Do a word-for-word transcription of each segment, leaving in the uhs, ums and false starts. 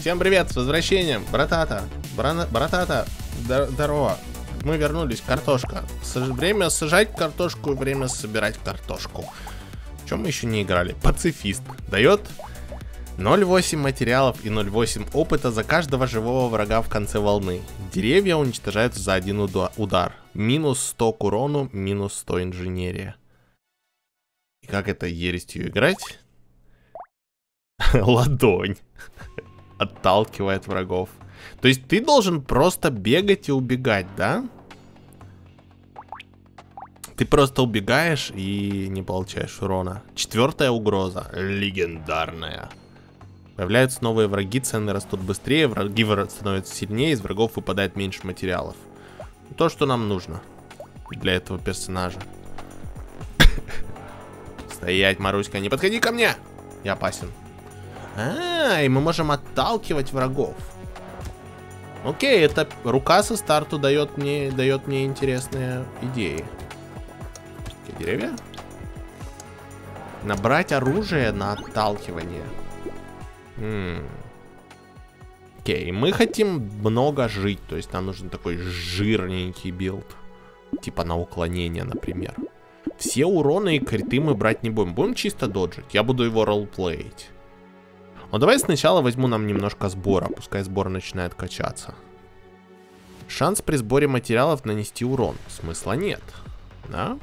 Всем привет, с возвращением, братата, Брана... братата, здорово, мы вернулись, картошка, Саж... время сажать картошку, время собирать картошку. В чем мы еще не играли? Пацифист дает ноль целых восемь материалов и ноль целых восемь опыта за каждого живого врага в конце волны. Деревья уничтожаются за один удар, минус сто к урону, минус сто инженерия. И как это ерестью играть? Ладонь. Отталкивает врагов. То есть ты должен просто бегать и убегать, да? Ты просто убегаешь и не получаешь урона. Четвертая угроза. Легендарная. Появляются новые враги, цены растут быстрее, враги становятся сильнее, из врагов выпадает меньше материалов. То, что нам нужно для этого персонажа. Стоять, Маруська, не подходи ко мне! Я опасен. А, и мы можем отталкивать врагов. Окей, эта рука со старту дает мне, дает мне интересные идеи. Какие деревья? Набрать оружие на отталкивание. М-м. Окей, мы хотим много жить, то есть нам нужен такой жирненький билд. Типа на уклонение, например. Все уроны и криты мы брать не будем. Будем чисто доджить. Я буду его роллплеить. Но давай сначала возьму нам немножко сбора. Пускай сбор начинает качаться. Шанс при сборе материалов нанести урон. Смысла нет. Да?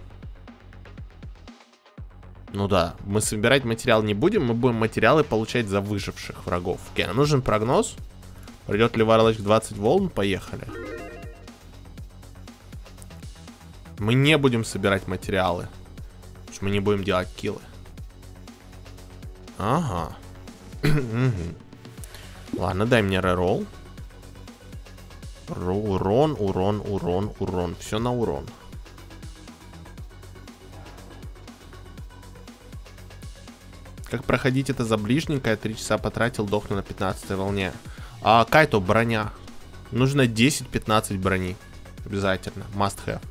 Ну да, мы собирать материал не будем. Мы будем материалы получать за выживших врагов. Окей, нам нужен прогноз. Придет ли Warlock двадцать волн? Поехали. Мы не будем собирать материалы. Потому что мы не будем делать киллы. Ага. Ладно, дай мне реролл. Урон, урон, урон, урон. Все на урон. Как проходить это за ближненько? Я три часа потратил, дохну на пятнадцатой волне. А Кайто, броня. Нужно десять-пятнадцать брони. Обязательно. Must have.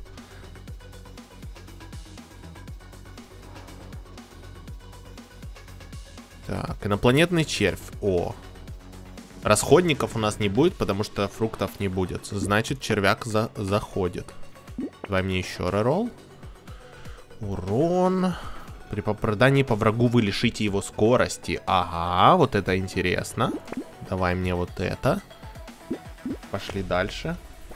Так, инопланетный червь. О. Расходников у нас не будет, потому что фруктов не будет. Значит, червяк за заходит. Давай мне еще реролл. Урон. При попадании по врагу вы лишите его скорости. Ага, вот это интересно. Давай мне вот это. Пошли дальше.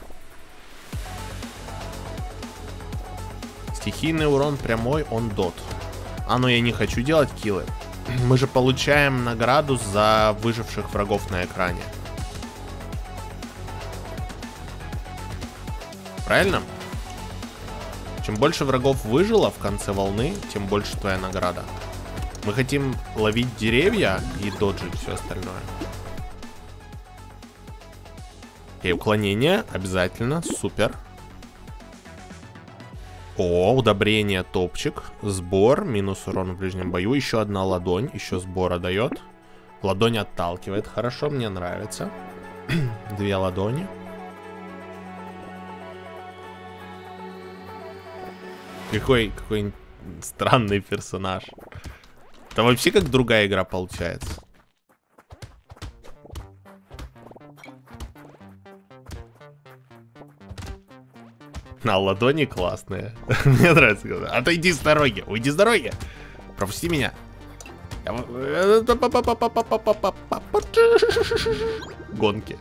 Стихийный урон прямой, он дот. А, ну я не хочу делать киллы. Мы же получаем награду за выживших врагов на экране. Правильно? Чем больше врагов выжило в конце волны, тем больше твоя награда. Мы хотим ловить деревья и доджить все остальное. И уклонение обязательно, супер. О, удобрение, топчик. Сбор, минус урон в ближнем бою. Еще одна ладонь, еще сбора дает. Ладонь отталкивает, хорошо, мне нравится. Две ладони. Какой, какой странный персонаж. Это вообще как другая игра получается. На ладони классные. Мне нравится. Отойди с дороги. Уйди с дороги. Пропусти меня. Гонки.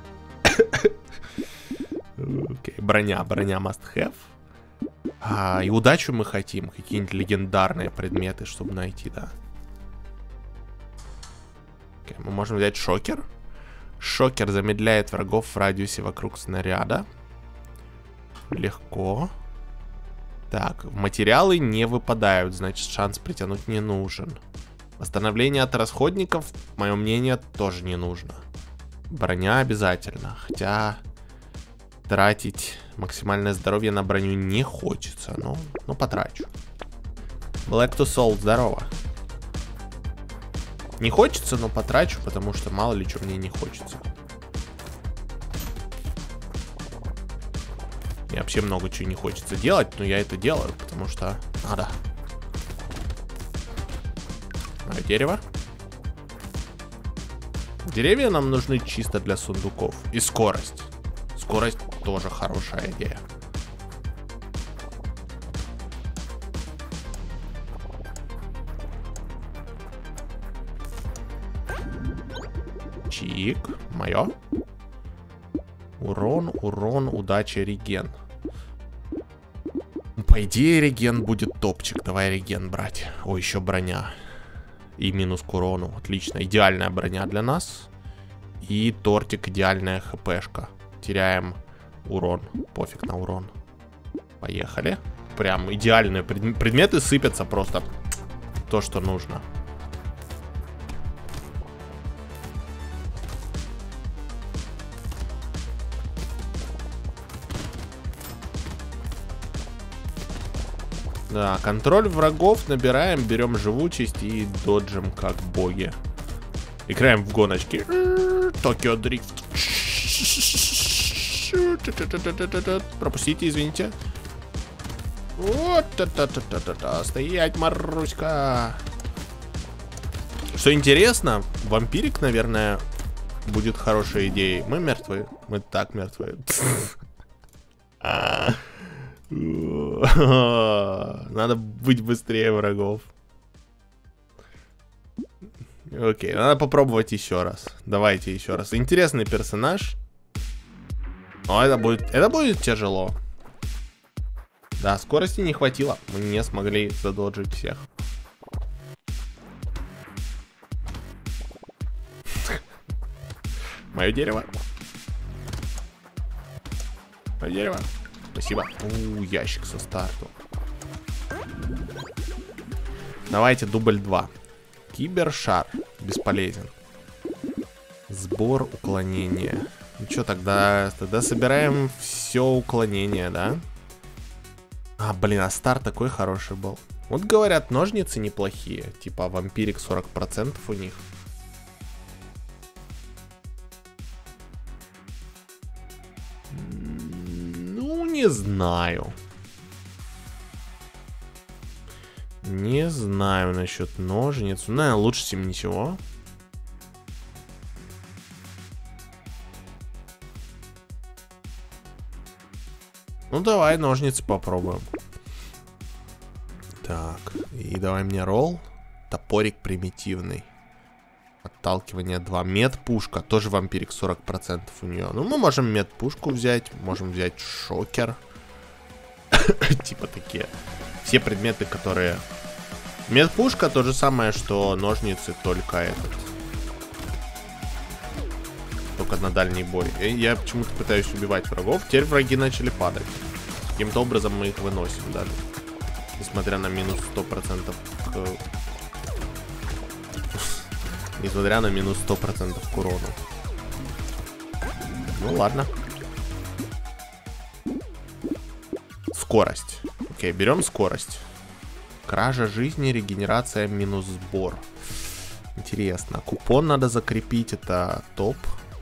Окей, броня. Броня must have. А, и удачу мы хотим. Какие-нибудь легендарные предметы, чтобы найти, да. Окей, мы можем взять шокер. Шокер замедляет врагов в радиусе вокруг снаряда. Легко. Так, материалы не выпадают, значит шанс притянуть не нужен. Восстановление от расходников, мое мнение, тоже не нужно. Броня обязательно, хотя тратить максимальное здоровье на броню не хочется, но, но потрачу. Black to Soul, здорово. Не хочется, но потрачу, потому что мало ли что мне не хочется. Мне вообще много чего не хочется делать, но я это делаю, потому что надо. Мое дерево. Деревья нам нужны чисто для сундуков. И скорость. Скорость тоже хорошая идея. Чик. Мое. Урон, урон, удача, реген. По идее, реген будет топчик. Давай реген брать. О, еще броня. И минус к урону. Отлично. Идеальная броня для нас. И тортик, идеальная хпшка. Теряем урон. Пофиг на урон. Поехали. Прям идеальные пред... предметы сыпятся просто. То, что нужно. Да, контроль врагов набираем, берем живучесть и доджим как боги. Играем в гоночки. Токио дрифт. Пропустите, извините. Вот, та-та-та-та-та. Стоять, Маруська. Что интересно, вампирик, наверное, будет хорошей идеей. Мы мертвые. Мы так мертвые. Надо быть быстрее врагов. Окей, надо попробовать еще раз. Давайте еще раз. Интересный персонаж. О, это будет, это будет тяжело. Да, скорости не хватило. Мы не смогли задоджить всех. Мое дерево. Мое дерево. Спасибо. У, ящик со старту. Давайте дубль два. Кибершар. Бесполезен. Сбор уклонения. Ну что, тогда, тогда собираем все уклонение, да? А, блин, а старт такой хороший был. Вот говорят, ножницы неплохие. Типа вампирик сорок процентов у них. Ну, не знаю. Не знаю насчет ножниц. Ну, наверное, лучше, чем ничего. Ну, давай ножницы попробуем. Так, и давай мне ролл. Топорик примитивный. Отталкивание два. Медпушка. Тоже вампирик сорок процентов у нее. Ну, мы можем медпушку взять. Можем взять шокер. Типа такие. Все предметы, которые... Медпушка то же самое, что ножницы, только этот. Только на дальний бой. Я почему-то пытаюсь убивать врагов. Теперь враги начали падать. Каким-то образом мы их выносим даже. Несмотря на минус сто процентов к... Несмотря на минус сто процентов к урону. Ну ладно. Скорость. Окей, берем скорость. Кража жизни, регенерация, минус сбор. Интересно. Купон надо закрепить, это топ.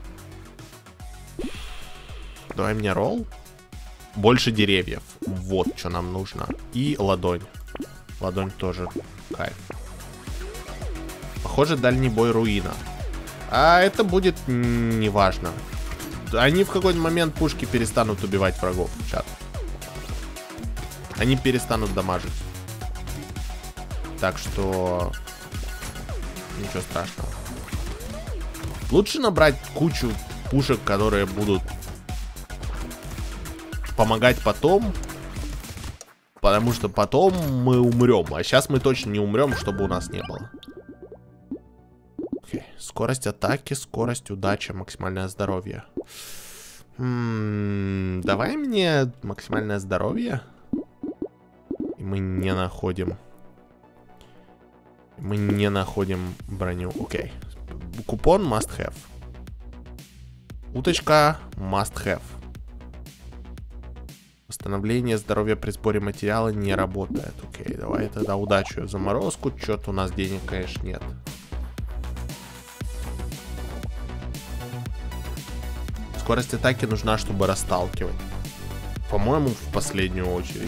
Давай мне ролл. Больше деревьев. Вот что нам нужно. И ладонь. Ладонь тоже кайф. Похоже, дальний бой руина. А это будет неважно. Они в какой-то момент пушки перестанут убивать врагов. Чат. Они перестанут дамажить. Так что... Ничего страшного. Лучше набрать кучу пушек, которые будут помогать потом. Потому что потом мы умрем. А сейчас мы точно не умрем, чтобы у нас не было. Окей. Скорость атаки, скорость, удача, максимальное здоровье. М-м, давай мне максимальное здоровье. И мы не находим... Мы не находим броню. Окей. Купон must have. Уточка must have. Восстановление здоровья при сборе материала не работает. Окей, давай тогда удачу в заморозку. Чё-то у нас денег, конечно, нет. Скорость атаки нужна, чтобы расталкивать. По-моему, в последнюю очередь.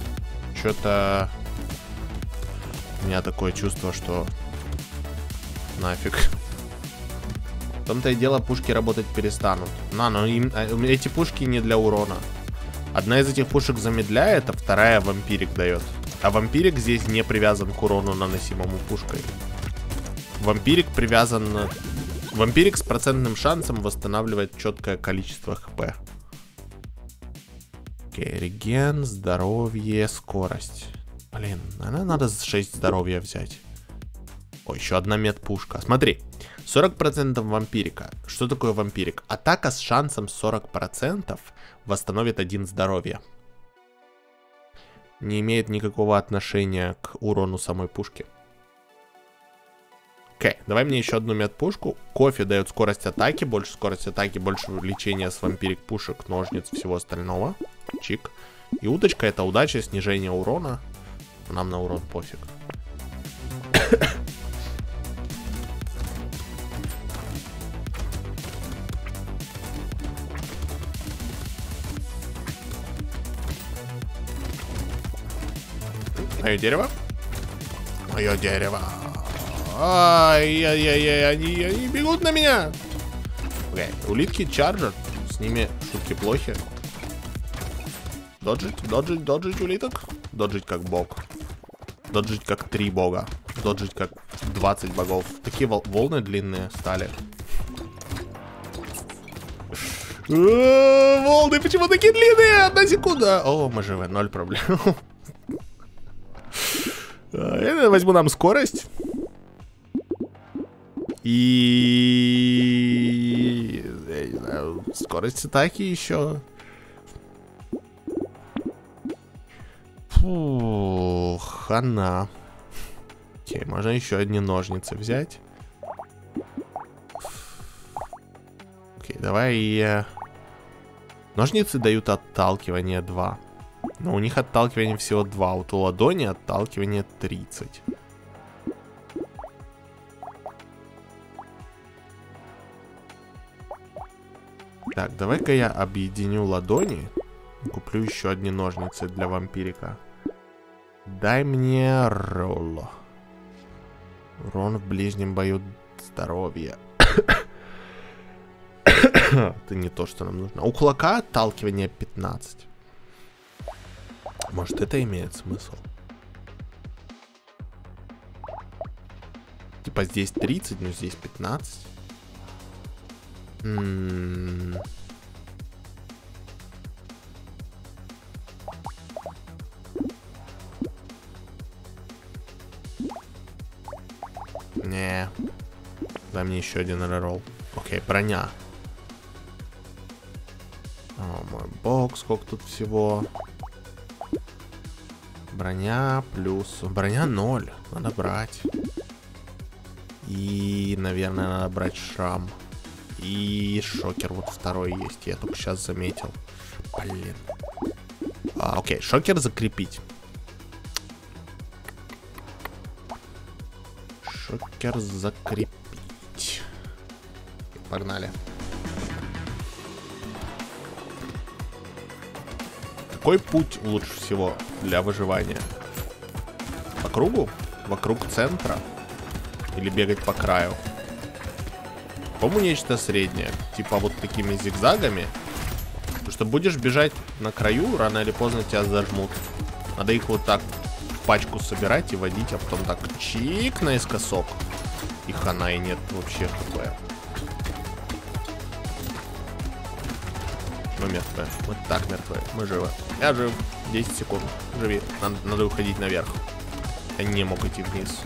Чё-то... У меня такое чувство, что Нафиг. В том-то и дело, пушки работать перестанут. На, но им, эти пушки не для урона. Одна из этих пушек замедляет, а вторая вампирик дает. А вампирик здесь не привязан к урону, наносимому пушкой. Вампирик привязан... Вампирик с процентным шансом восстанавливает четкое количество хп. Окей, реген, здоровье, скорость. Блин, наверное, надо шесть здоровья взять. О, еще одна медпушка. Смотри, сорок процентов вампирика. Что такое вампирик? Атака с шансом сорок процентов восстановит один здоровья. Не имеет никакого отношения к урону самой пушки. Окей, давай мне еще одну медпушку. Кофе дает скорость атаки, больше скорость атаки, больше лечения с вампирик пушек, ножниц, всего остального. Чик. И удочка — это удача, снижение урона. Нам на урон пофиг. Мое дерево. Мое дерево. Ай-яй-яй-яй, они, они бегут на меня. Окей, улитки чарджер. С ними шутки плохи. Доджить, доджить, доджить улиток. Доджить как бог. Доджить как три бога. Доджить как двадцать богов. Такие вол волны длинные стали. Волны почему такие длинные? Одна секунда. О, мы живы, ноль проблем. Я возьму нам скорость. И... Я не знаю, скорость атаки еще. Фу, хана. Окей, можно еще одни ножницы взять. Окей, давай я... Ножницы дают отталкивание два. Но у них отталкивание всего два. Вот у ладони отталкивание тридцать. Так, давай-ка я объединю ладони. Куплю еще одни ножницы для вампирика. Дай мне ролл. Урон в ближнем бою, здоровье. Это не то, что нам нужно. У кулака отталкивание пятнадцать. Может, это имеет смысл? Типа здесь тридцать, но здесь пятнадцать. М-м-м. Не. Дай мне еще один реролл. Окей, броня. О, мой бог, сколько тут всего. Броня плюс... Броня ноль. Надо брать. И, наверное, надо брать шрам. И шокер вот второй есть. Я только сейчас заметил. Блин. А, окей, шокер закрепить. Шокер закрепить. Погнали. Какой путь лучше всего для выживания? По кругу? Вокруг центра? Или бегать по краю? По-моему, нечто среднее. Типа вот такими зигзагами. Потому что будешь бежать на краю, рано или поздно тебя зажмут. Надо их вот так в пачку собирать и водить, а потом так чик наискосок. И хана, и нет вообще хп. Мы мертвые. Вот так мертвые. Мы живы. Я жив. десять секунд. Живи. Надо, надо уходить наверх. Я не мог идти вниз.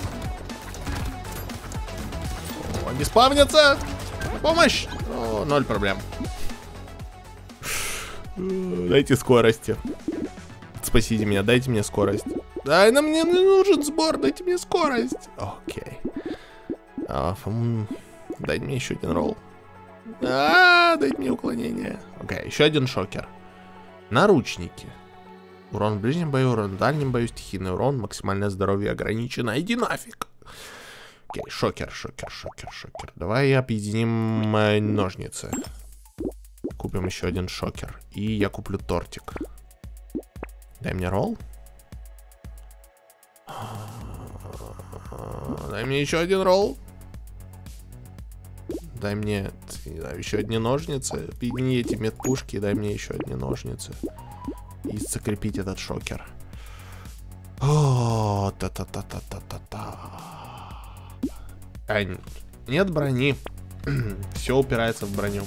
О, они спавнятся! Помощь! О, ноль проблем. Дайте скорости. Спасите меня, дайте мне скорость. Дай, нам мне нужен сбор, дайте мне скорость. Окей. А, фум... Дайте мне еще один ролл. А, дайте мне уклонение. Окей, еще один шокер. Наручники. Урон в ближнем бою, урон в дальнем бою, стихийный урон, максимальное здоровье ограничено. Иди нафиг. Окей, шокер, шокер, шокер, шокер. Давай объединим э, ножницы. Купим еще один шокер. И я куплю тортик. Дай мне ролл. Дай мне еще один ролл. дай мне, не знаю, еще одни ножницы. Не эти медпушки, дай мне еще одни ножницы. И закрепить этот шокер. О, та-та-та-та-та-та-та. А, нет брони. Все упирается в броню.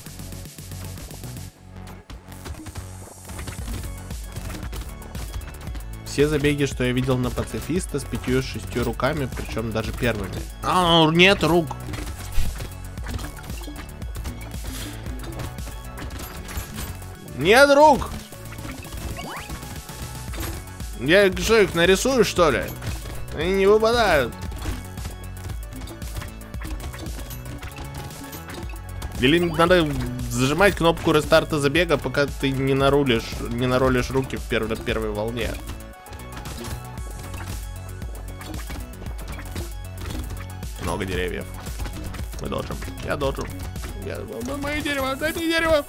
Все забеги, что я видел на пацифиста, с пятью-шестью руками, причем даже первыми. А, нет рук. Нет рук. Я что, их нарисую, что ли? Они не выпадают. Или надо зажимать кнопку рестарта забега, пока ты не нарулишь, не наролишь руки в первой, первой волне. Много деревьев. Мы должен. Я должен. Я... Мои дерево, дайте дерево.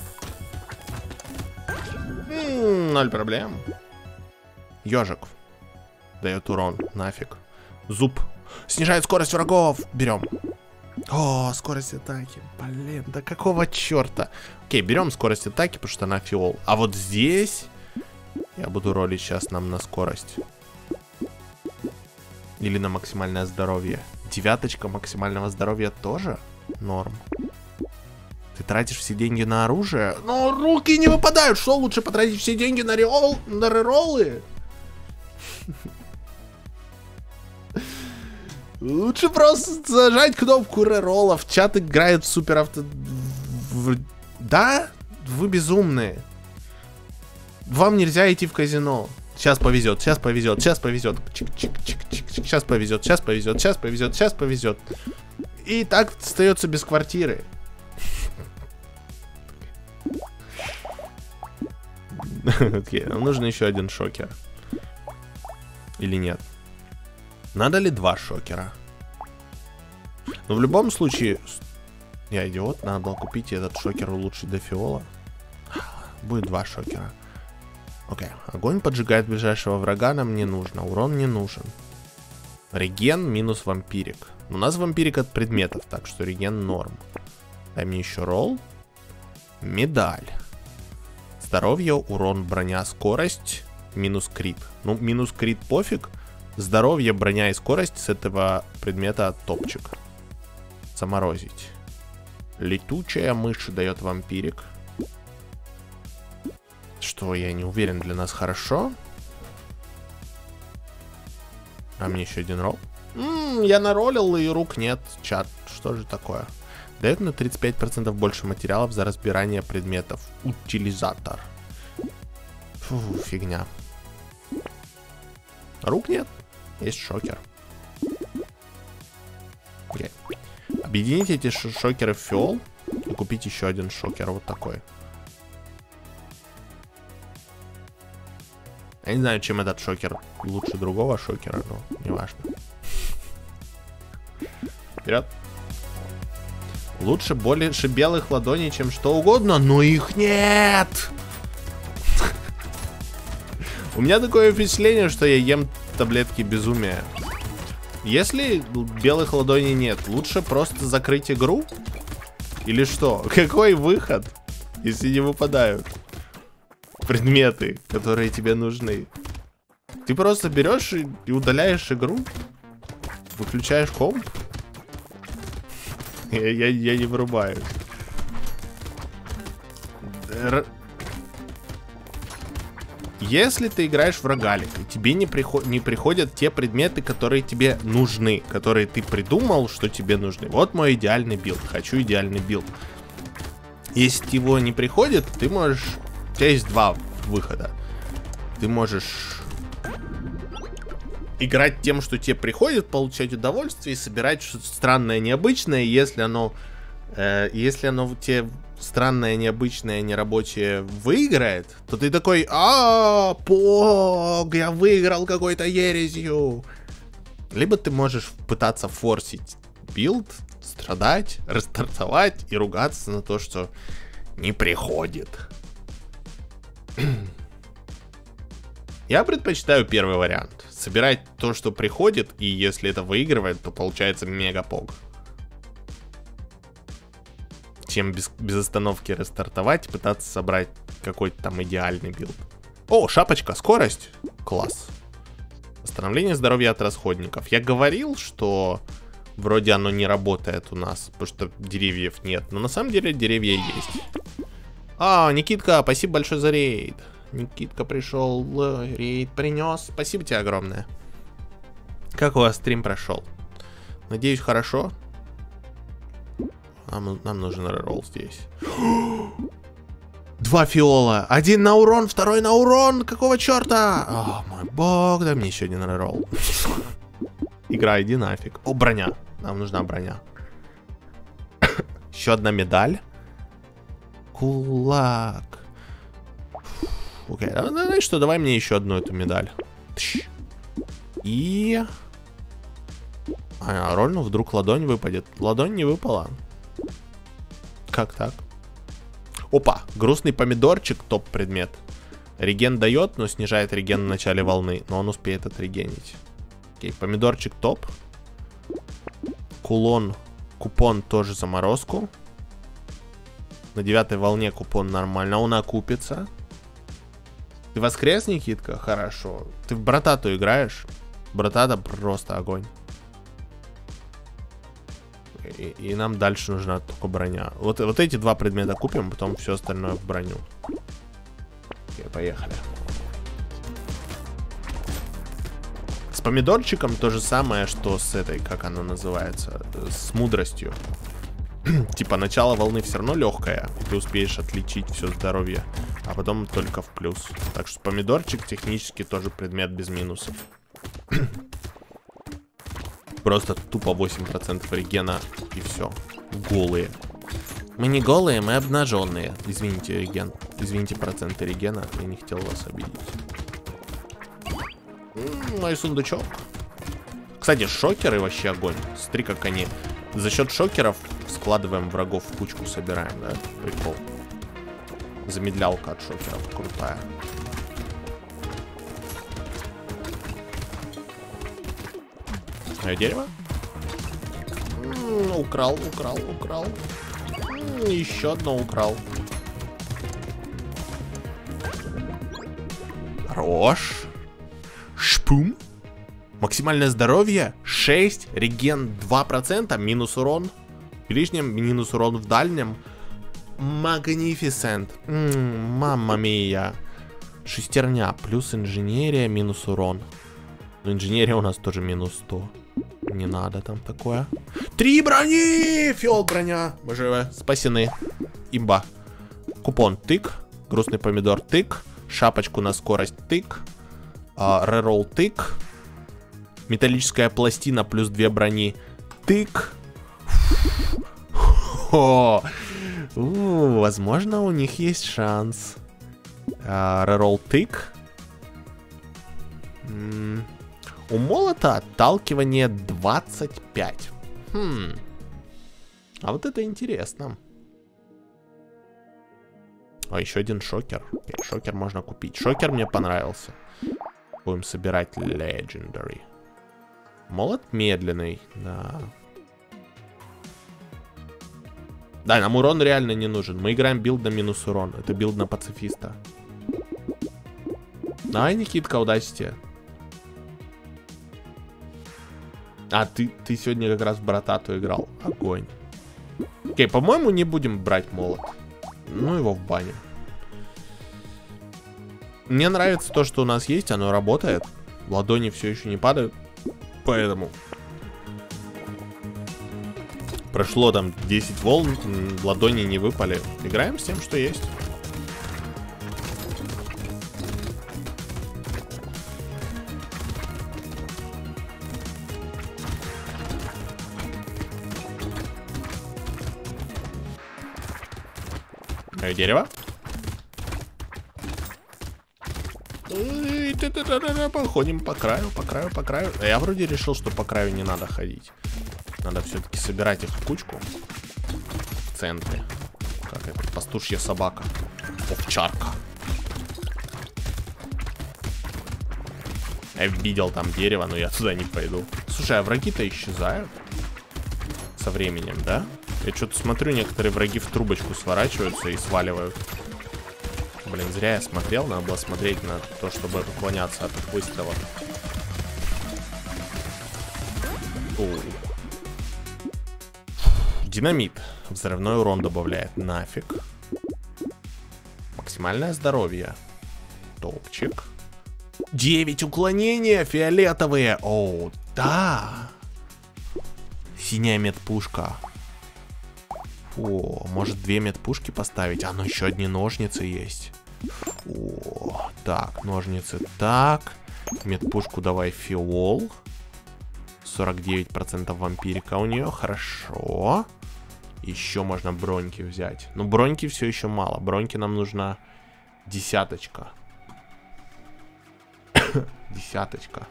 М-м, ноль проблем. Ежик. Дает урон. Нафиг. Зуб. Снижает скорость врагов. Берем. О, скорость атаки. Блин, да какого черта? Окей, берем скорость атаки, потому что она фиол. А вот здесь я буду ролить сейчас нам на скорость. Или на максимальное здоровье. Девяточка максимального здоровья тоже норм. Ты тратишь все деньги на оружие, но руки не выпадают. Что лучше, потратить все деньги на реролл, на рероллы? Лучше просто зажать кнопку реролла. В чат играет в супер авто... Да? Вы безумные. Вам нельзя идти в казино. Сейчас повезет, сейчас повезет, сейчас повезет. Чик-чик-чик-чик. Сейчас повезет, сейчас повезет, сейчас повезет, сейчас повезет. И так остается без квартиры. Окей, нам нужен еще один шокер. Или нет? Надо ли два шокера? Но в любом случае... Я идиот, надо было купить и этот шокер улучшить до фиола. Будет два шокера. Окей, огонь поджигает ближайшего врага, нам не нужно. Урон не нужен. Реген минус вампирик. У нас вампирик от предметов, так что реген норм. Дай мне еще ролл. Медаль. Здоровье, урон, броня, скорость. Минус крит. Ну, минус крит пофиг. Здоровье, броня и скорость с этого предмета топчик. Заморозить. Летучая мышь дает вампирик. Что, я не уверен, для нас хорошо. А мне еще один ролл. М-м, я наролил, и рук нет. Чат, что же такое? Дает на тридцать пять процентов больше материалов за разбирание предметов. Утилизатор. Фу, фигня. Рук нет. Есть шокер. Okay. Объедините эти шокеры в фиол и купить еще один шокер вот такой. Я не знаю, чем этот шокер лучше другого шокера, но неважно. Вперед. Лучше больше белых ладоней, чем что угодно, но их нет. У меня такое впечатление, что я ем таблетки безумия. Если белых ладоней нет, лучше просто закрыть игру? Или что? Какой выход, если не выпадают предметы, которые тебе нужны? Ты просто берешь и, и удаляешь игру? Выключаешь комп? Я, я, я не врубаю. Р... Если ты играешь в рогалик, и тебе не, приход... не приходят те предметы, которые тебе нужны, которые ты придумал, что тебе нужны. Вот мой идеальный билд. Хочу идеальный билд. Если его не приходит, ты можешь... У тебя есть два выхода. Ты можешь играть тем, что тебе приходит, получать удовольствие и собирать что-то странное, необычное. Если оно, э, если оно тебе странное, необычное, нерабочее выиграет, то ты такой: а, пог, я выиграл какой-то ересью. Либо ты можешь пытаться форсить билд, страдать, рестартовать и ругаться на то, что не приходит. Я предпочитаю первый вариант. Собирать то, что приходит, и если это выигрывает, то получается мега пог. чем без, без остановки рестартовать и пытаться собрать какой-то там идеальный билд. О, шапочка, скорость. Класс. Восстановление здоровья от расходников. Я говорил, что вроде оно не работает у нас, потому что деревьев нет. Но на самом деле деревья есть. А, Никитка, спасибо большое за рейд. Никитка пришел, рейд принес. Спасибо тебе огромное. Как у вас стрим прошел? Надеюсь, хорошо. Нам, нам нужен реролл здесь. Два фиола. Один на урон, второй на урон. Какого черта? О, мой бог. Дай мне еще один реролл. Игра, иди нафиг. О, броня. Нам нужна броня. Еще одна медаль. Кулак. Окей, okay. Знаешь что, давай мне еще одну эту медаль. И... А, роль, ну вдруг ладонь выпадет. Ладонь не выпала. Как так? Опа, грустный помидорчик, топ-предмет. Реген дает, но снижает реген в начале волны. Но он успеет отрегенить. Окей, помидорчик топ. Кулон, купон тоже заморозку. На девятой волне купон нормально, он окупится. Ты воскрес, Никитка? Хорошо. Ты в братату играешь? Братата просто огонь. И, и нам дальше нужна только броня. Вот, вот эти два предмета купим, потом все остальное в броню. Окей, поехали. С помидорчиком то же самое, что с этой, как она называется, с мудростью. Типа начало волны все равно легкое, ты успеешь отличить все здоровье, а потом только в плюс. Так что помидорчик технически тоже предмет без минусов. Просто тупо восемь процентов регена и все. Голые. Мы не голые, мы обнаженные. Извините, реген. Извините, проценты регена. Я не хотел вас обидеть. М-м, мой сундучок. Кстати, шокеры вообще огонь. Смотри, как они... За счет шокеров складываем врагов в кучку, собираем, да? Прикол. Замедлялка от шокеров крутая. Мое дерево? М-м, украл, украл, украл. М-м, еще одно украл. Хорош. Шпум. Максимальное здоровье шесть, реген два процента, минус урон в ближнем, минус урон в дальнем. Магнифисент. М-м, мамма мия. Шестерня, плюс инженерия, минус урон. Но инженерия у нас тоже минус сто. Не надо там такое. Три брони! Фиол броня. Мы живы, спасены. Имба. Купон тык. Грустный помидор тык. Шапочку на скорость тык. А, реролл тык. Металлическая пластина плюс две брони. Тык. О, у, возможно, у них есть шанс. А, реролл тык. М-м. У молота отталкивание двадцать пять. Хм. А вот это интересно. А еще один шокер. Окей, шокер можно купить. Шокер мне понравился. Будем собирать Legendary. Молот медленный, да. Да, нам урон реально не нужен. Мы играем билд на минус урон. Это билд на пацифиста. Давай, Никитка, удачи тебе. А, ты, ты сегодня как раз в братату играл. Огонь. Окей, по-моему, не будем брать молот. Ну, его в баню. Мне нравится то, что у нас есть. Оно работает. Ладони все еще не падают. Поэтому... Прошло там десять волн. Ладони не выпали. Играем с тем, что есть. Дерево. Походим по краю, по краю, по краю. Я вроде решил, что по краю не надо ходить. Надо все-таки собирать их в кучку. В центре. Как это? Пастушья собака. Овчарка. Я видел там дерево, но я туда не пойду. Слушай, а враги-то исчезают. со временем, да? Я что-то смотрю, некоторые враги в трубочку сворачиваются и сваливают. Блин, зря я смотрел, надо было смотреть на то, чтобы уклоняться от их выстрелов. Оу. Динамит. Взрывной урон добавляет. Нафиг. Максимальное здоровье. Топчик. девять уклонения фиолетовые. Оу, да. Синяя медпушка. О, может две медпушки поставить? А, ну еще одни ножницы есть. О, так, ножницы так. Медпушку давай фиол. сорок девять процентов вампирика у нее, хорошо. Еще можно броньки взять. Но броньки все еще мало. Броньки нам нужна десяточка. Десяточка.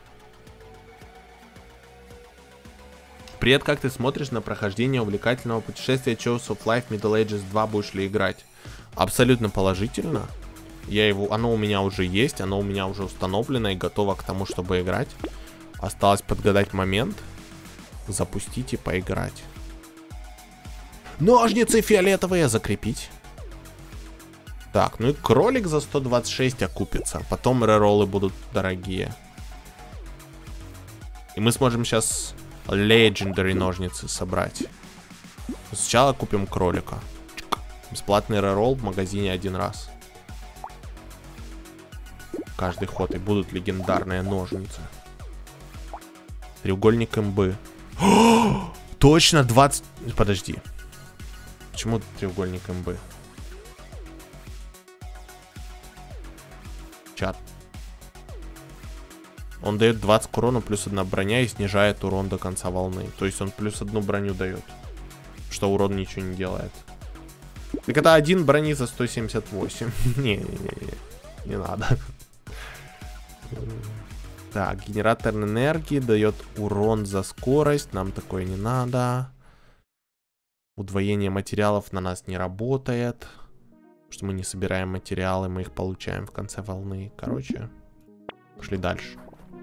Привет, как ты смотришь на прохождение увлекательного путешествия Choose of Life Middle Ages два? Будешь ли играть? Абсолютно положительно. Я его, оно у меня уже есть, оно у меня уже установлено и готово к тому, чтобы играть. Осталось подгадать момент, запустить и поиграть. Ножницы фиолетовые закрепить. Так, ну и кролик за сто двадцать шесть окупится. Потом рероллы будут дорогие. И мы сможем сейчас Legendary ножницы собрать. Сначала купим кролика. Бесплатный реролл в магазине один раз. Каждый ход. И будут легендарные ножницы. Треугольник имбы. О, точно двадцать... Подожди. Почему треугольник имбы? Чат. Он дает двадцать к урону плюс одна броня и снижает урон до конца волны. То есть он плюс одну броню дает. Что урон ничего не делает. Так это один брони за сто семьдесят восемь. Не-не-не. Не надо. Так, генератор энергии дает урон за скорость. Нам такое не надо. Удвоение материалов на нас не работает. Потому что мы не собираем материалы, мы их получаем в конце волны. Короче, пошли дальше.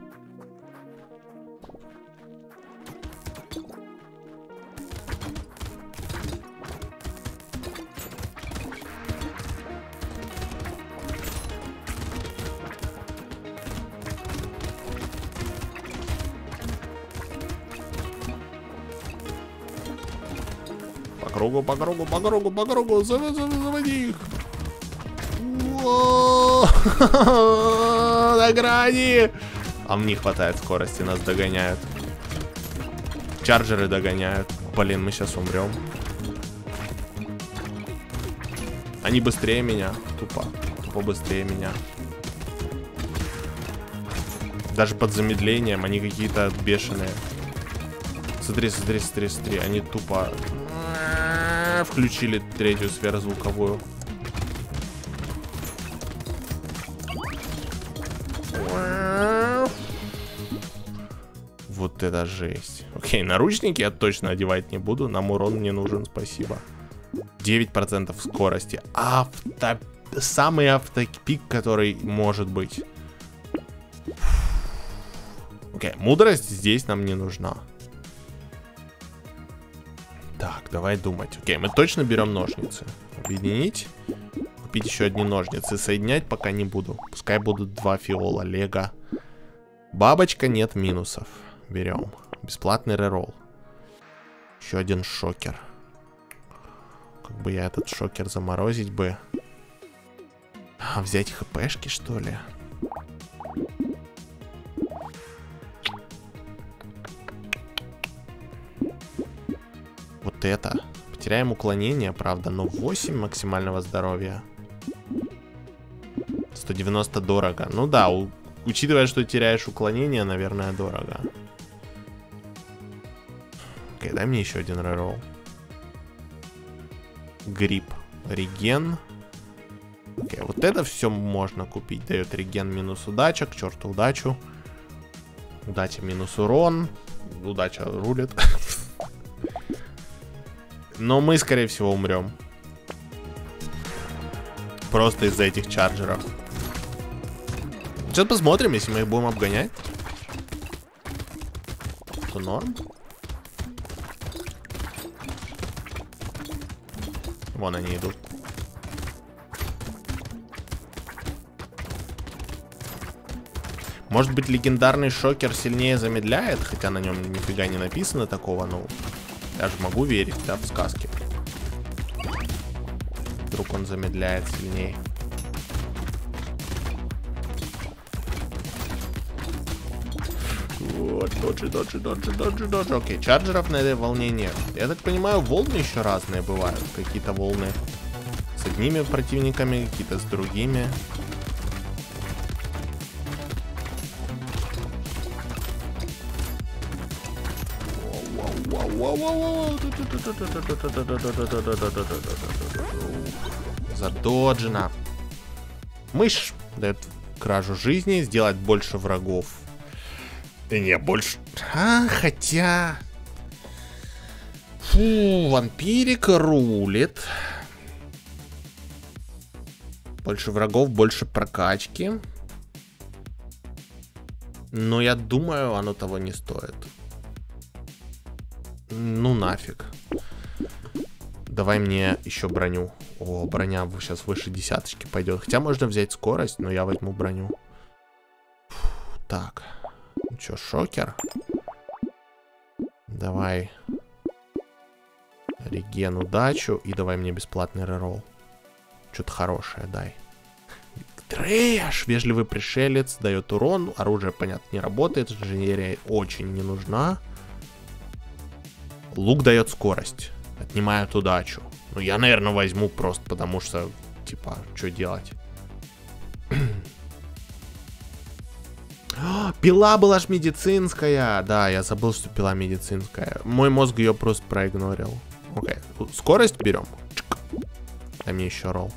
По кругу, по кругу, по кругу, по кругу, заводи их. На грани. А мне не хватает скорости, нас догоняют. Чарджеры догоняют. Блин, мы сейчас умрем. Они быстрее меня. Тупо. Тупо быстрее меня. Даже под замедлением они какие-то бешеные. Смотри, смотри, смотри, смотри. Они тупо включили третью сверхзвуковую. Вот это жесть. Окей, наручники я точно одевать не буду. Нам урон не нужен, спасибо. девять процентов скорости. Авто... Самый автопик, который может быть. Окей, мудрость здесь нам не нужна. Так, давай думать. Окей, мы точно берем ножницы. Объединить. Купить еще одни ножницы. Соединять пока не буду. Пускай будут два фиола. Лего. Бабочка, нет минусов. Берем. Бесплатный реролл. Еще один шокер. Как бы я этот шокер заморозить бы. А, взять хпшки, что ли? Вот это. Потеряем уклонение, правда, но восемь максимального здоровья. сто девяносто дорого. Ну да, у... учитывая, что теряешь уклонение, наверное, дорого. Окей, дай мне еще один реролл. Гриб. Реген. Окей, вот это все можно купить. Дает реген минус удача. К черту удачу. Удача минус урон. Удача рулит. Но мы, скорее всего, умрем. Просто из-за этих чарджеров. Сейчас посмотрим, если мы их будем обгонять. То норм. Вон они идут. Может быть, легендарный шокер сильнее замедляет, хотя на нем нифига не написано такого, но я же могу верить, да, в сказки. Вдруг он замедляет сильнее. Вот, доджи, доджи, доджи, доджи, доджи. Окей, чарджеров на этой волне нет. Я так понимаю, волны еще разные бывают. Какие-то волны с одними противниками, какие-то с другими. Задоджена. Мышь дает кражу жизни, сделать больше врагов. И не, больше... А, хотя... Фу, вампирик рулит. Больше врагов, больше прокачки. Но я думаю, оно того не стоит. Ну нафиг. Давай мне еще броню. О, броня сейчас выше десяточки пойдет. Хотя можно взять скорость, но я возьму броню. Фу, так. Ну что, шокер? Давай. Реген, удачу. И давай мне бесплатный реролл. Что-то хорошее дай. Трэш! Вежливый пришелец дает урон. Оружие, понятно, не работает. Инженерия очень не нужна. Лук дает скорость. Отнимает удачу. Ну, я, наверное, возьму просто потому что, типа, что делать? Пила была ж медицинская. Да, я забыл, что пила медицинская. Мой мозг ее просто проигнорил. Окей. Скорость берем. Дай мне еще ролл.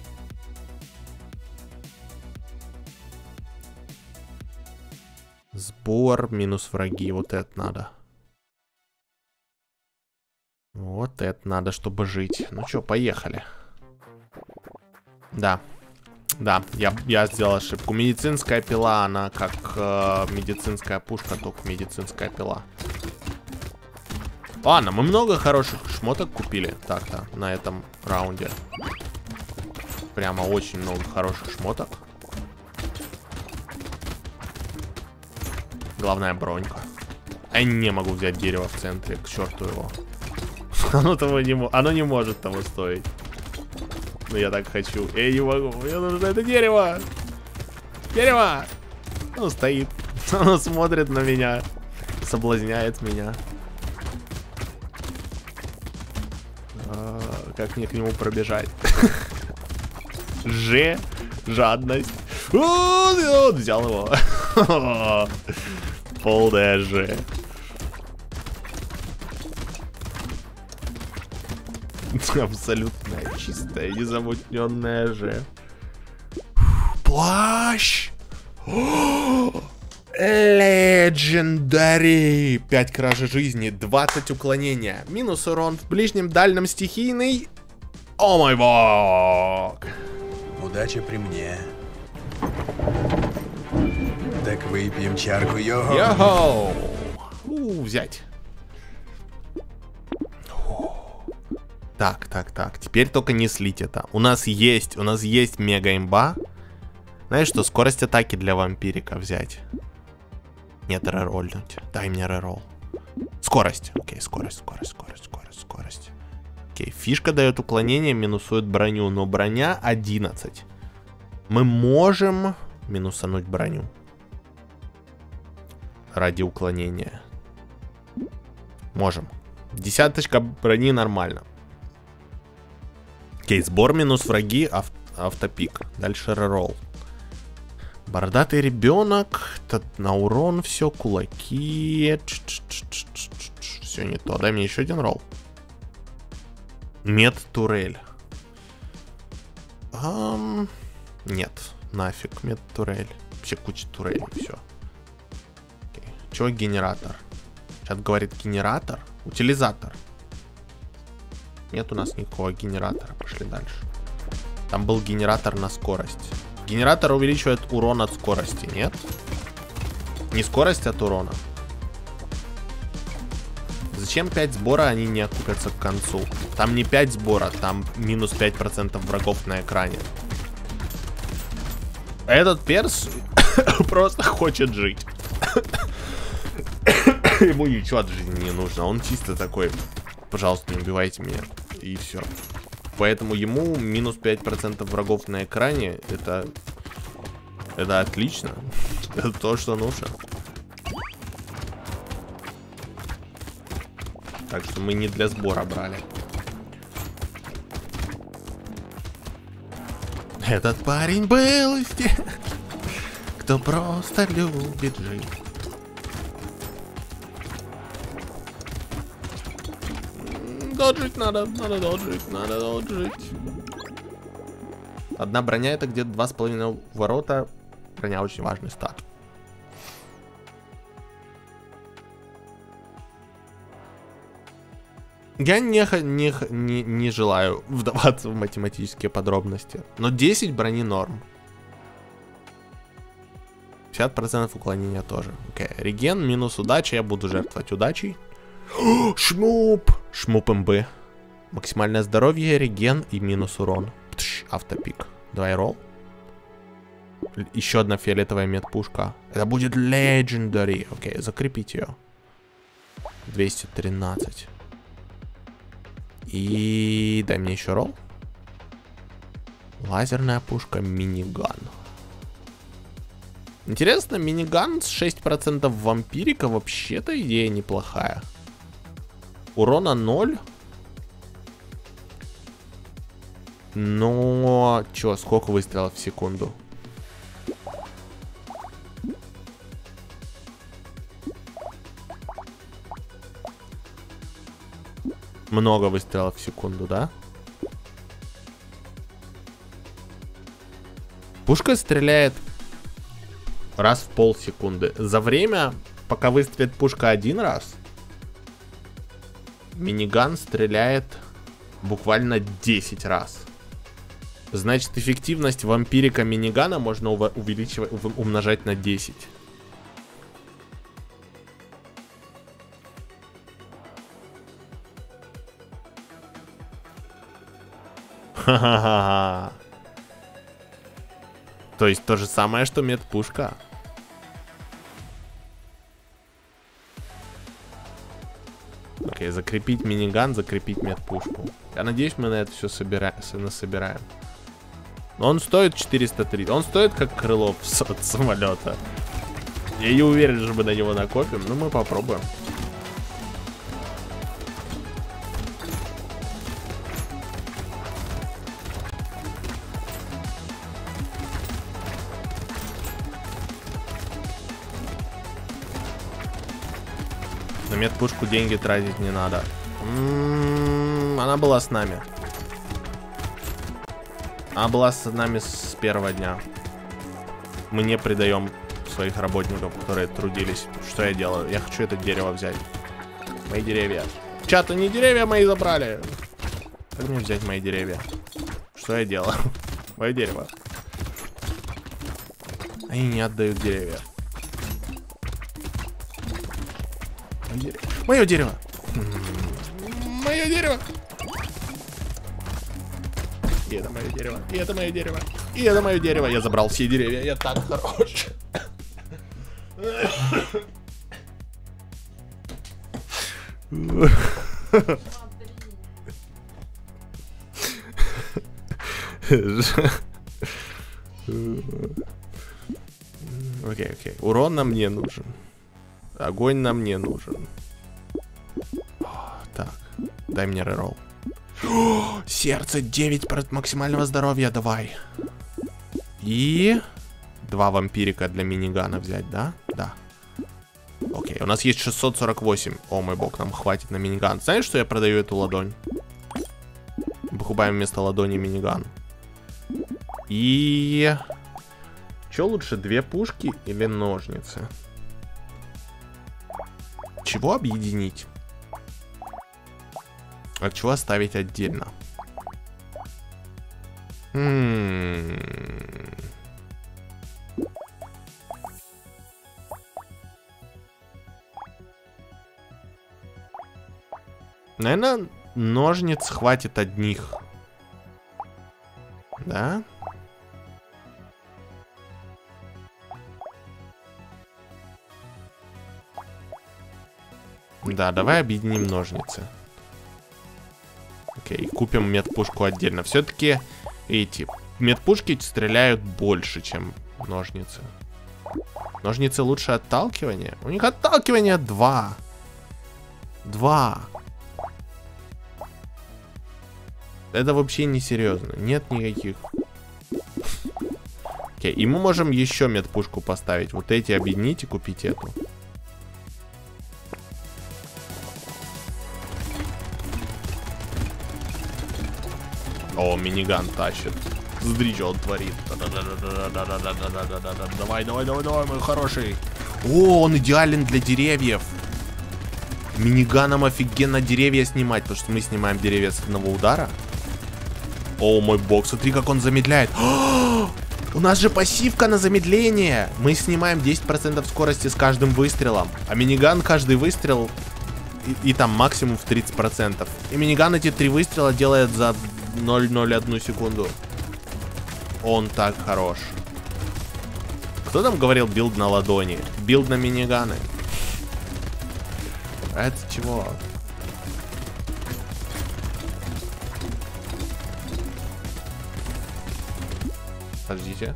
Сбор минус враги. Вот это надо. Вот это надо, чтобы жить. Ну что, поехали. Да. Да, я, я сделал ошибку. Медицинская пила, она как э, медицинская пушка, только медицинская пила. Ладно, мы много хороших шмоток купили. Так-то, на этом раунде. Прямо очень много хороших шмоток. Главное, бронька. А я не могу взять дерево в центре, к черту его. Оно того не может. Оно не может того стоить. Но я так хочу. Я не могу. Мне нужно это дерево. Дерево. Оно стоит. Оно смотрит на меня. Соблазняет меня. А, как мне к нему пробежать? Ж. Жадность. Вот, взял его. Полная Ж. Абсолютная, чистая, незамутненная же. Плащ! Легендари! пять кражи жизни, двадцать уклонения. Минус урон в ближнем, дальнем, стихийный. О мой бог! Удача при мне. Так выпьем чарку, йо-хо. Йо-хо! У, взять. Так, так, так. Теперь только не слить это. У нас есть, у нас есть мега-имба. Знаешь что, скорость атаки для вампирика взять. Нет, рероллнуть. Дай мне реролл. Скорость. Окей, скорость, скорость, скорость, скорость, скорость. Окей, фишка дает уклонение, минусует броню. Но броня одиннадцать. Мы можем минусануть броню. Ради уклонения. Можем. Десяточка брони нормально. Окей, сбор минус враги, ав автопик. Дальше реролл. Бородатый ребенок. На урон все, кулаки. Все не то. Дай мне еще один ролл. Мед турель. Um, нет, нафиг, мед турель. Вообще куча турелей, все. Okay. Чего генератор? Сейчас говорит генератор. Утилизатор. Нет у нас никакого генератора. Пошли дальше. Там был генератор на скорость. Генератор увеличивает урон от скорости, нет? Не скорость от урона. Зачем пять сбора, они не окупятся к концу? Там не пять сбора, там минус пять процентов врагов на экране. Этот перс просто хочет жить. Ему ничего от жизни не нужно. Он чисто такой: пожалуйста, не убивайте меня. И все. Поэтому ему минус пять процентов врагов на экране. Это... Это отлично. Это то, что нужно. Так что мы не для сбора брали. Этот парень был из тех, кто просто любит жить. Доджить надо, надо доджить, надо доджить. Одна броня — это где-то два с половиной ворота. Броня очень важный стат. Я не, не, не, не желаю вдаваться в математические подробности. Но десять брони норм. пятьдесят процентов уклонения тоже. Окей. Реген минус удача. Я буду жертвовать удачей. О, шмуп! Шмуп МБ. Максимальное здоровье, реген и минус урон. Пш, автопик. Давай ролл. Еще одна фиолетовая медпушка. Это будет Legendary. Окей, закрепить ее. двести тринадцать. И дай мне еще ролл. Лазерная пушка, миниган. Интересно, миниган с шесть процентов вампирика вообще-то идея неплохая. Урона ноль. Но... Чё, сколько выстрелов в секунду? Много выстрелов в секунду, да? Пушка стреляет раз в полсекунды. За время, пока выстрелит пушка один раз, миниган стреляет буквально десять раз. Значит, эффективность вампирика минигана можно увеличивать, умножать на десять. Ха-ха-ха. То есть то же самое, что медпушка. Окей, закрепить миниган, закрепить медпушку. Я надеюсь, мы на это все собира... насобираем. Но он стоит четыреста три. Он стоит как крыло от самолета. Я не уверен, что мы на него накопим, но мы попробуем. На медпушку деньги тратить не надо. М-м-м, она была с нами. Она была с нами с первого дня. Мы не предаем своих работников, которые трудились. Что я делаю? Я хочу это дерево взять. Мои деревья. Чата, не деревья мои забрали. Как мне взять мои деревья? Что я делаю? Мое дерево. Они не отдают деревья. Мое дерево. Мое дерево. И это мое дерево. И это мое дерево. И это мое дерево. Я забрал все деревья. Я так хорош. Окей, окей. Урон нам не нужен. Огонь нам не нужен. Так, дай мне реролл. Сердце, девять максимального здоровья, давай. И два вампирика для минигана взять, да? Да. Окей, у нас есть шестьсот сорок восемь. О мой бог, нам хватит на миниган. Знаешь, что я продаю эту ладонь? Покупаем вместо ладони миниган. И... Что лучше, две пушки или ножницы? Чего объединить? А чего оставить отдельно? М-м-м. Наверное, ножниц хватит одних. Да? Да, давай объединим ножницы. Окей, купим медпушку отдельно. Все-таки эти медпушки стреляют больше, чем ножницы. Ножницы лучше отталкивания. У них отталкивание два. Два. Это вообще не серьезно. Нет никаких. Окей, и мы можем еще медпушку поставить. Вот эти объединить и купить эту. О, миниган тащит. Смотри, что он творит. Давай, давай, давай, давай, мой хороший. О, он идеален для деревьев. Миниганом офигенно деревья снимать, потому что мы снимаем деревья с одного удара. О, мой бог, смотри, как он замедляет. О, у нас же пассивка на замедление. Мы снимаем десять процентов скорости с каждым выстрелом. А миниган каждый выстрел и, и там максимум в тридцать процентов. И миниган эти три выстрела делает за ноль ноль одну секунду. Он так хорош. Кто там говорил билд на ладони? Билд на миниганы. А это чего? Подождите.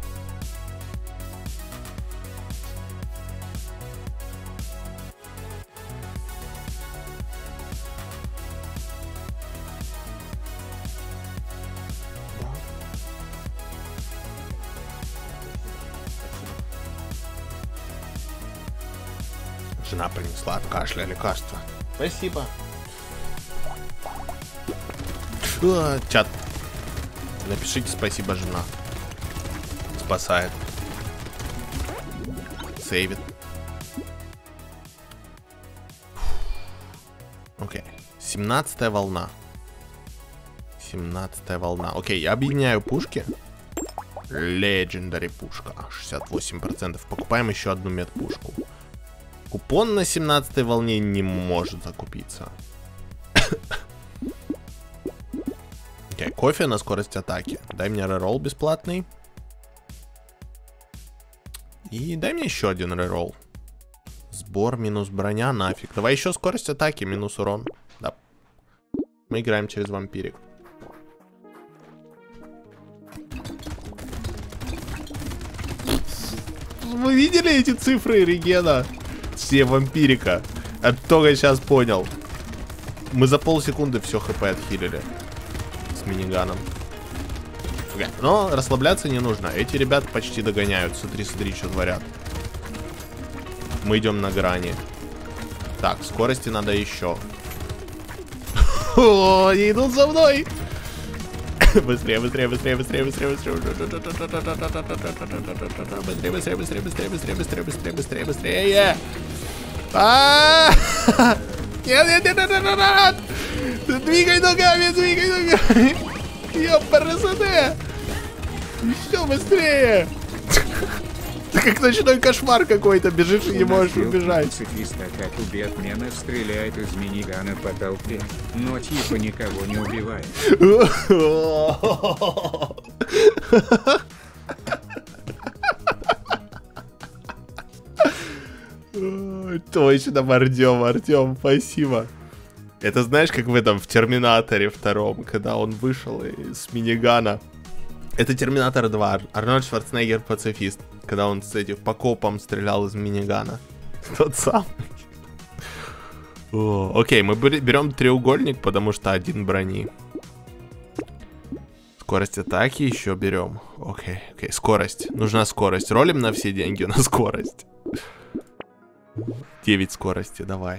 Жена принесла от кашля лекарства. Спасибо. О, чат. Напишите спасибо, жена. Спасает. Сейвит. Окей. семнадцатая волна. семнадцатая волна. Окей, я объединяю пушки. Legendary пушка. шестьдесят восемь процентов. Покупаем еще одну медпушку. Купон на семнадцатой волне не может закупиться. Окей, кофе на скорость атаки. Дай мне реролл бесплатный. И дай мне еще один реролл. Сбор минус броня, нафиг. Давай еще скорость атаки минус урон. Да. Мы играем через вампирик. Вы видели эти цифры регена? Все вампирика. Я только сейчас понял. Мы за полсекунды все хп отхилили. С миниганом. Okay. Но расслабляться не нужно. Эти ребята почти догоняют. Смотри, смотри, что творят. Мы идем на грани. Так, скорости надо еще. О, они идут за мной. Быстрее, быстрее, быстрее, быстрее, быстрее, быстрее. Быстрее, быстрее, быстрее, быстрее, быстрее, быстрее, быстрее, быстрее, быстрее. Нет, нет, нет, нет, нет. Двигай ногами, двигай ногами. Ёпарасоте. Еще быстрее. Ты как ночной кошмар какой-то, бежишь и не можешь убежать. Пацифиста как у Бэтмена стреляет из минигана по толпе, но типа никого не убивает. Точно, Артем, Артем, спасибо. Это знаешь, как в этом, в Терминаторе втором, когда он вышел из минигана. Это Терминатор два. Арнольд Шварценеггер пацифист. Когда он с этим по копам стрелял из минигана. Тот самый. О, окей, мы берем треугольник, потому что один брони. Скорость атаки еще берем. Окей, окей, скорость. Нужна скорость. Ролим на все деньги на скорость. девять скорости, давай.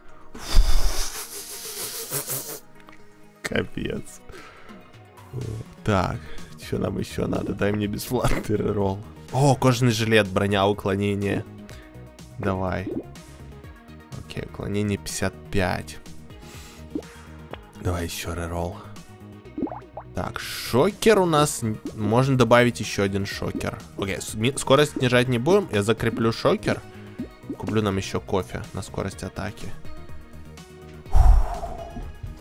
Капец. Так, что нам еще надо? Дай мне бесплатный реролл. О, кожаный жилет, броня, уклонение. Давай. Окей, уклонение пятьдесят пять. Давай еще реролл. Так, шокер у нас. Можно добавить еще один шокер. Окей, скорость снижать не будем. Я закреплю шокер. Куплю нам еще кофе на скорость атаки.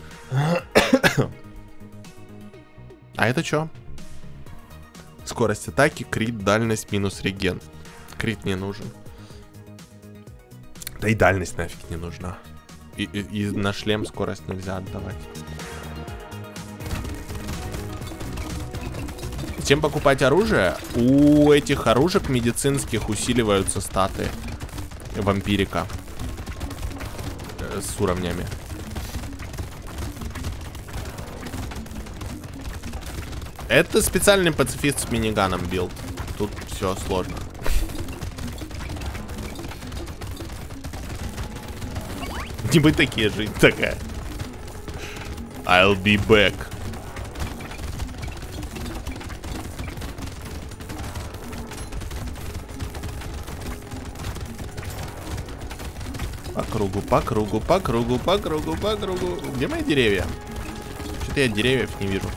А это что? Скорость атаки, крит, дальность, минус реген. Крит не нужен. Да и дальность нафиг не нужна. И, и, и на шлем скорость нельзя отдавать. Зачем покупать оружие? У этих оружек медицинских усиливаются статы вампирика э, с уровнями. Это специальный пацифист с миниганом билд. Тут все сложно. Не мы такие жить такая. I'll be back. По кругу, по кругу, по кругу, по кругу, по кругу. Где мои деревья? Что-то я деревьев не вижу.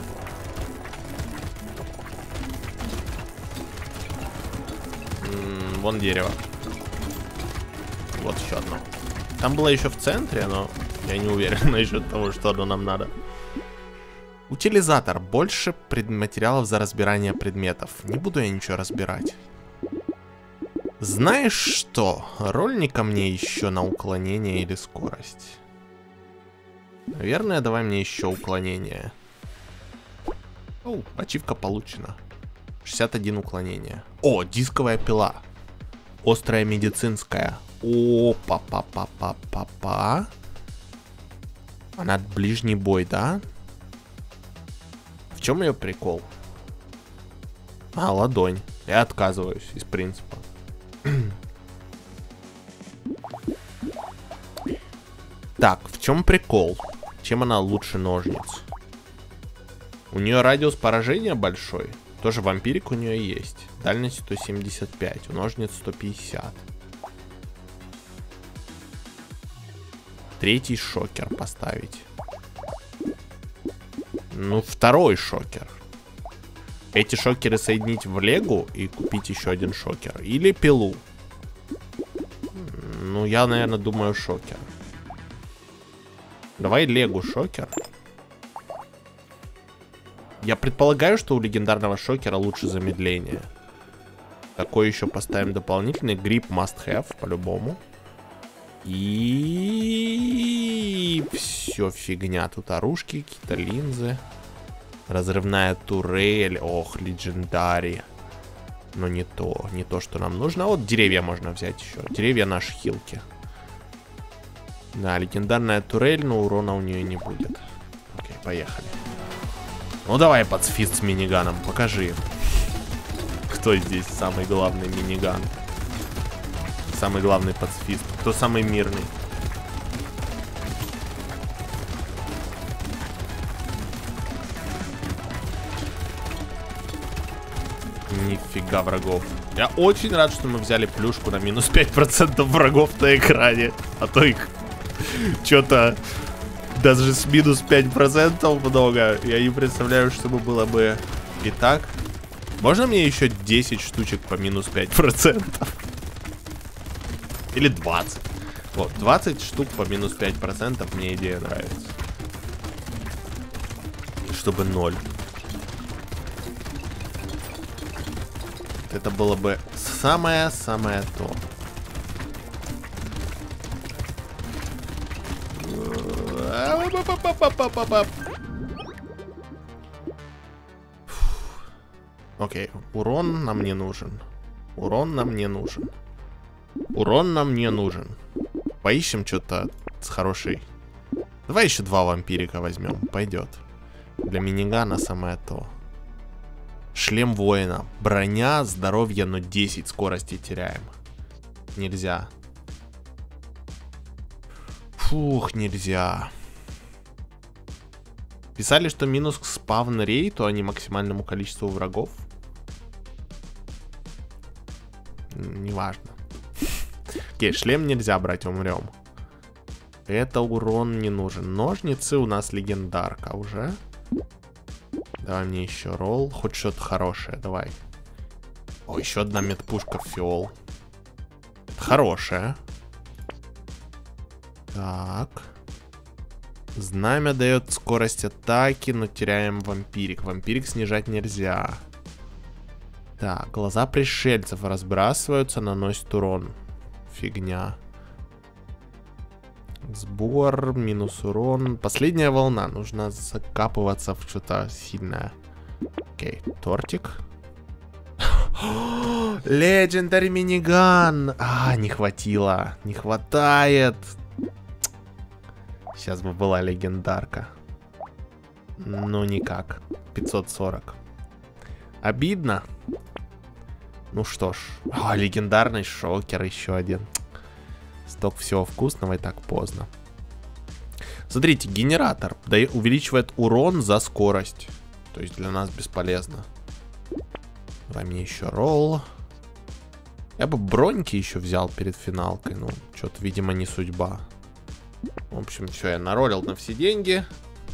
М-м, вон дерево. Вот еще одно. Там было еще в центре, но я не уверен насчет того, что оно нам надо. Утилизатор. Больше предматериалов за разбирание предметов. Не буду я ничего разбирать. Знаешь что? Рольни ко мне еще на уклонение или скорость. Наверное, давай мне еще уклонение. О, ачивка получена. шестьдесят один уклонение. О, дисковая пила. Острая медицинская. О, па-па-па-па-па-па. Она ближний бой, да? В чем ее прикол? А, ладонь. Я отказываюсь из принципа. Так, в чем прикол? Чем она лучше ножниц? У нее радиус поражения большой. Тоже вампирик у нее есть. Дальность сто семьдесят пять. У ножниц сто пятьдесят. Третий шокер поставить. Ну, второй шокер. Эти шокеры соединить в легу и купить еще один шокер. Или пилу. Ну, я, наверное, думаю, шокер. Давай легу шокер. Я предполагаю, что у легендарного шокера лучше замедление. Такой еще поставим дополнительный. Грипп must have, по-любому. И все фигня. Тут оружки, какие-то линзы. Разрывная турель. Ох, легендари. Но не то, не то, что нам нужно. А вот деревья можно взять еще. Деревья наши хилки. Да, легендарная турель, но урона у нее не будет. Окей, поехали. Ну давай, пацифист с миниганом, покажи им. Кто здесь самый главный миниган? Самый главный пацифист. Кто самый мирный? Нифига врагов. Я очень рад, что мы взяли плюшку на минус пять процентов врагов на экране. А то их что-то даже с минус пять процентов много. Я не представляю, что было бы и так. Можно мне еще десять штучек по минус пять процентов? Или двадцать. Вот, двадцать штук по минус пять процентов мне идея нравится. Чтобы ноль. Это было бы самое-самое то. Окей, урон нам не нужен. Урон нам не нужен. Урон нам не нужен. Поищем что-то с хорошей. Давай еще два вампирика возьмем. Пойдет. Для минигана самое то. Шлем воина. Броня, здоровье, но десять скорости теряем. Нельзя. Фух, нельзя. Писали, что минус к спавн рейту, а не максимальному количеству врагов. Неважно. Окей, шлем нельзя брать, умрем. Это урон не нужен. Ножницы у нас легендарка уже. Давай мне еще ролл. Хоть что-то хорошее, давай. О, еще одна медпушка в фиол. Хорошая. Так. Знамя дает скорость атаки, но теряем вампирик. Вампирик снижать нельзя. Так, глаза пришельцев разбрасываются, наносят урон. Фигня. Сбор, минус урон. Последняя волна. Нужно закапываться в что-то сильное. Окей, тортик. Legendary миниган. А, не хватило. Не хватает. Сейчас бы была легендарка. Ну, никак. пятьсот сорок. Обидно. Ну что ж. А, легендарный шокер еще один. Сток всего вкусного и так поздно. Смотрите, генератор дает, увеличивает урон за скорость. То есть для нас бесполезно. Давай мне еще ролл. Я бы броньки еще взял перед финалкой. Ну, что-то, видимо, не судьба. В общем, все, я наролил на все деньги.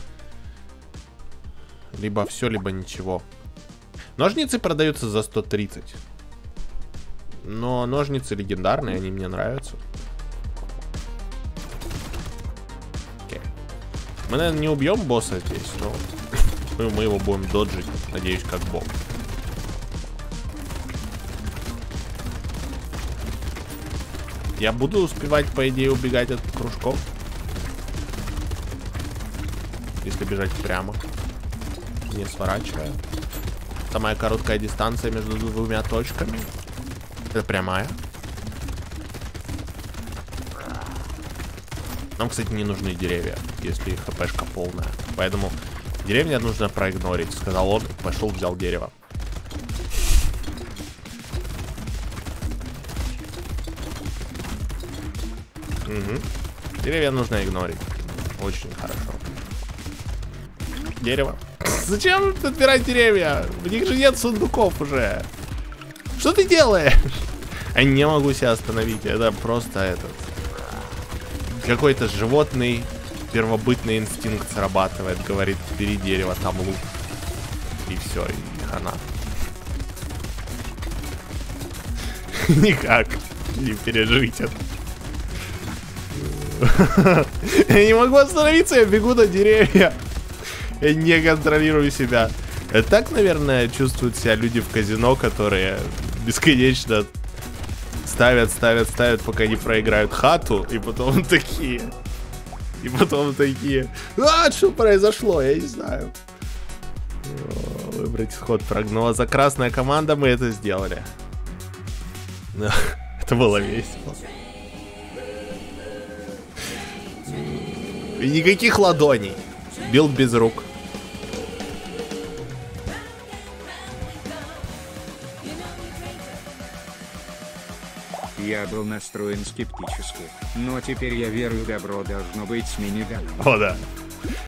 Либо все, либо ничего. Ножницы продаются за сто тридцать. Но ножницы легендарные, они мне нравятся. Окей. Мы, наверное, не убьем босса здесь, но мы, мы его будем доджить, надеюсь, как бог. Я буду успевать, по идее, убегать от кружков. Если бежать прямо, не сворачивая. Самая короткая дистанция между двумя точками. Это прямая. Нам, кстати, не нужны деревья, если хпшка полная. Поэтому деревня нужно проигнорить, сказал он, пошел, взял дерево. Угу. Деревья нужно игнорить. Очень хорошо. Дерево. Зачем отбирать деревья? В них же нет сундуков уже. Что ты делаешь? Я не могу себя остановить. Это просто этот... Какой-то животный первобытный инстинкт срабатывает. Говорит, бери дерево, там лук. И все, и хана. Никак не пережить это. Я не могу остановиться, я бегу на деревья. Я не контролирую себя. Так, наверное, чувствуют себя люди в казино, которые бесконечно ставят, ставят, ставят, пока не проиграют хату. И потом такие. И потом такие. А, что произошло? Я не знаю. Выбрать ход прогноза. Красная команда, мы это сделали. Это было весело. И никаких ладоней. Билд без рук. Я был настроен скептически, но теперь я верю, добро должно быть с миниганом. О, да.